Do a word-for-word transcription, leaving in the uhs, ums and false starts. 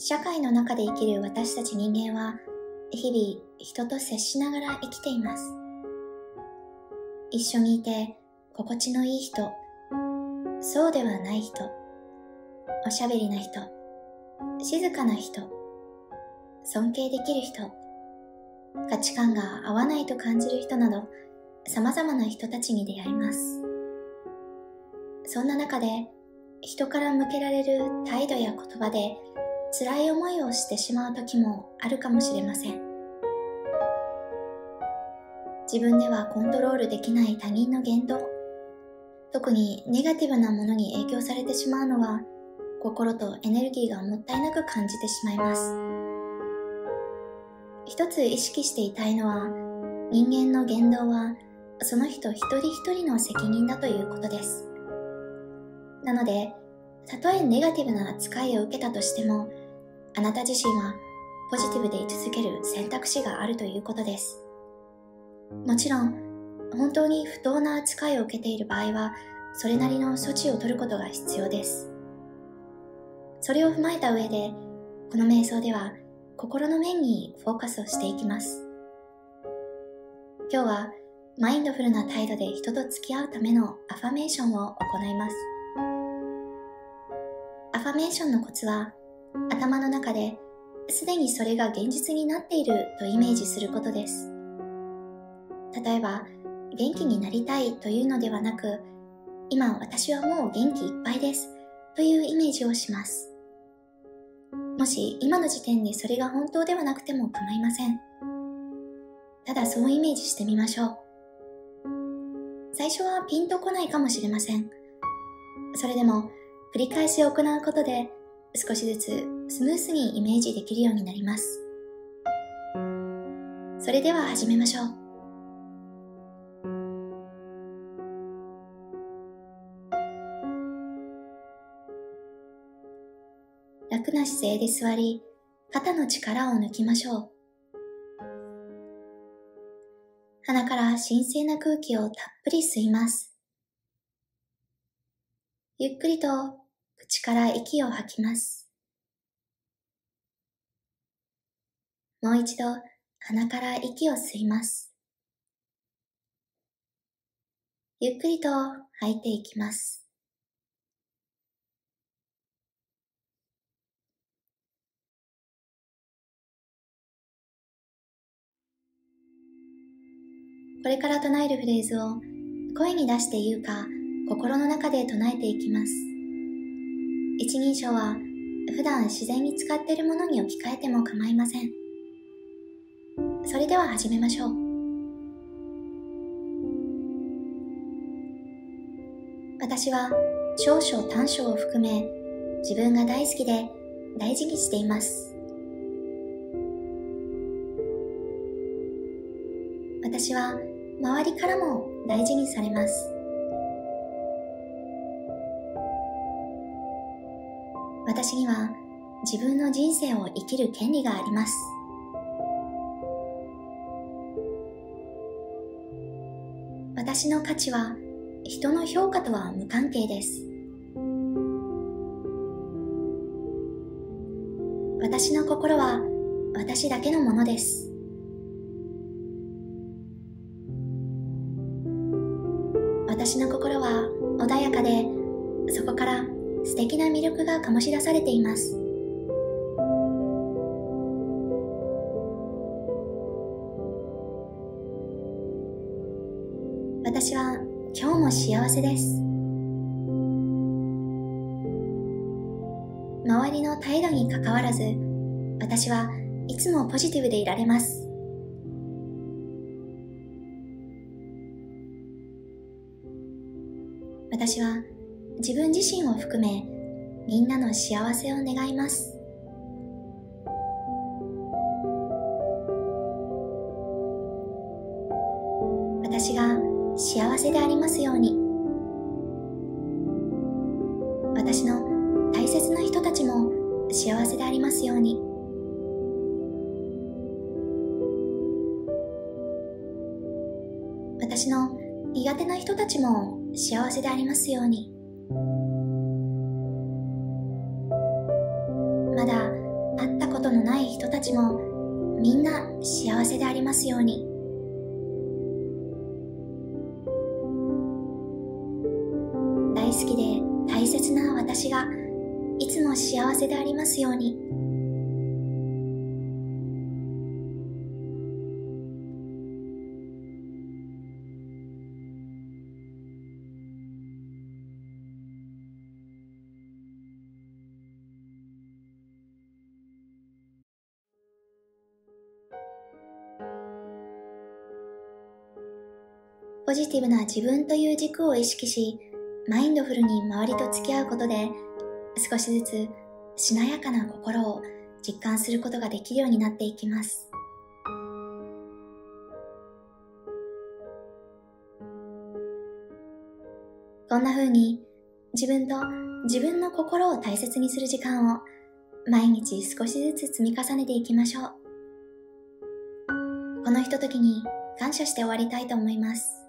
社会の中で生きる私たち人間は、日々人と接しながら生きています。一緒にいて心地のいい人、そうではない人、おしゃべりな人、静かな人、尊敬できる人、価値観が合わないと感じる人など、様々な人たちに出会います。そんな中で、人から向けられる態度や言葉で辛い思いをしてしまう時もあるかもしれません。自分ではコントロールできない他人の言動、特にネガティブなものに影響されてしまうのは、心とエネルギーがもったいなく感じてしまいます。一つ意識していたいのは、人間の言動はその人一人一人の責任だということです。なので、たとえネガティブな扱いを受けたとしても、あなた自身はポジティブで居続ける選択肢があるということです。もちろん、本当に不当な扱いを受けている場合は、それなりの措置を取ることが必要です。それを踏まえた上で、この瞑想では心の面にフォーカスをしていきます。今日はマインドフルな態度で人と付き合うためのアファメーションを行います。アファメーションのコツは、頭の中ですでにそれが現実になっているとイメージすることです。例えば、元気になりたいというのではなく、今私はもう元気いっぱいですというイメージをします。もし今の時点でそれが本当ではなくても構いません。ただそうイメージしてみましょう。最初はピンとこないかもしれません。それでも繰り返し行うことで少しずつスムースにイメージできるようになります。それでは始めましょう。楽な姿勢で座り、肩の力を抜きましょう。鼻から神聖な空気をたっぷり吸います。ゆっくりと口から息を吐きます。もう一度鼻から息を吸います。ゆっくりと吐いていきます。これから唱えるフレーズを声に出して言うか心の中で唱えていきます。一人称は普段自然に使っているものに置き換えても構いません。それでは始めましょう。私は長所短所を含め自分が大好きで大事にしています。私は周りからも大事にされます。私には自分の人生を生きる権利があります。私の価値は人の評価とは無関係です。私の心は私だけのものです。私の心は穏やかで、そこから素敵な魅力が醸し出されています。私は今日も幸せです。周りの態度にかかわらず、私はいつもポジティブでいられます。私は自分自身を含めみんなの幸せを願います。私が幸せでありますように。私の大切な人たちも幸せでありますように。私の苦手な人たちも幸せでありますように。まだ人たちもみんな幸せでありますように。大好きで大切な私がいつも幸せでありますように。ポジティブな自分という軸を意識し、マインドフルに周りと付き合うことで、少しずつしなやかな心を実感することができるようになっていきます。こんな風に自分と自分の心を大切にする時間を毎日少しずつ積み重ねていきましょう。このひとときに感謝して終わりたいと思います。